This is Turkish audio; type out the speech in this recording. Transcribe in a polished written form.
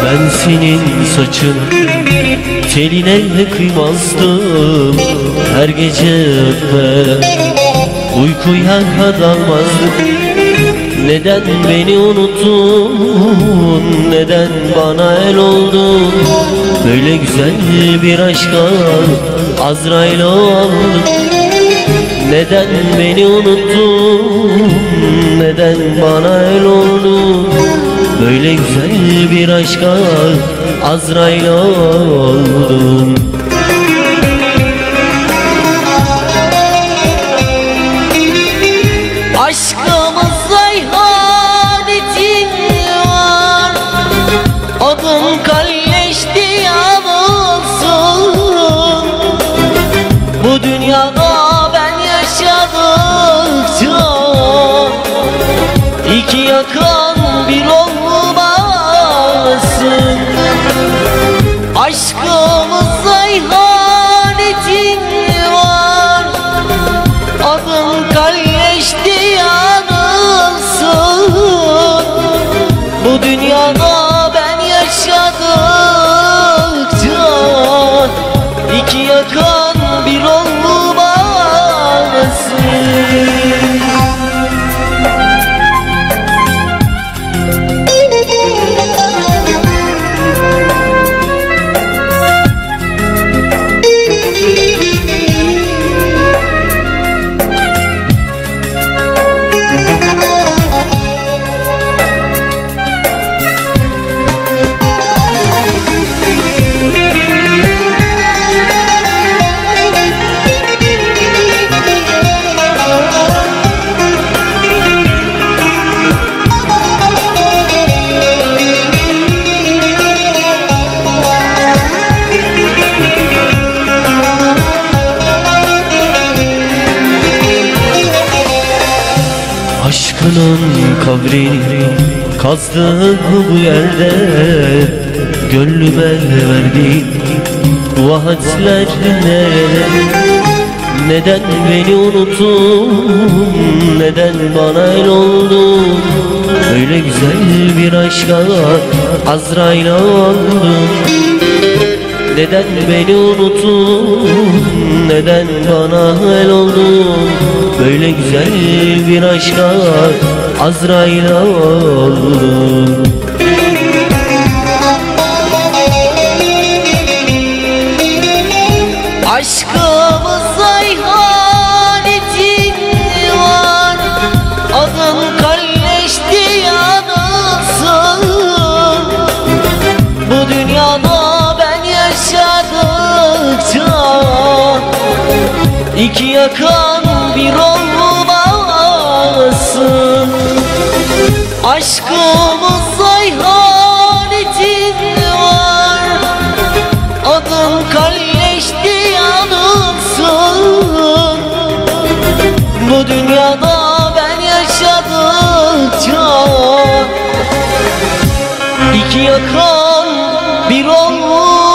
Ben senin saçın teline kıymazdım. Her gece öpme uykuya dalmazdım. Neden beni unuttun, neden bana el oldun? Böyle güzel bir aşka Azrail oldum. Neden beni unuttun, neden bana el oldun? Böyle güzel bir aşka Azrail oldum. Aşkımızda ihanetin var, adım kalleşti yanılsın. Bu dünyada ben yaşadıkça iki yakan bir olmasın. Aşkımızda ihanetin var, adım kalleşti yanılsın. Bu dünyada ben yaşadıkça iki yakan bir olmasın. Aşkının kabrini kazdım bu yerde, gönlüme verdiğin vaatler nerede? Neden beni unuttun, neden bana el oldun? Öyle güzel bir aşka Azrail oldum. Neden beni unuttun, neden bana el oldun? Böyle güzel bir aşka Azrail oldum. Aşkımızda ihanetin var, adın kalleşti yanılsın. Bu dünyada ben yaşadıkça iki yakan bir olmasın. Aşkımızda ihanetin var, adın kalleşti yanılsın. Bu dünyada ben yaşadıkça iki yakan bir olmasın.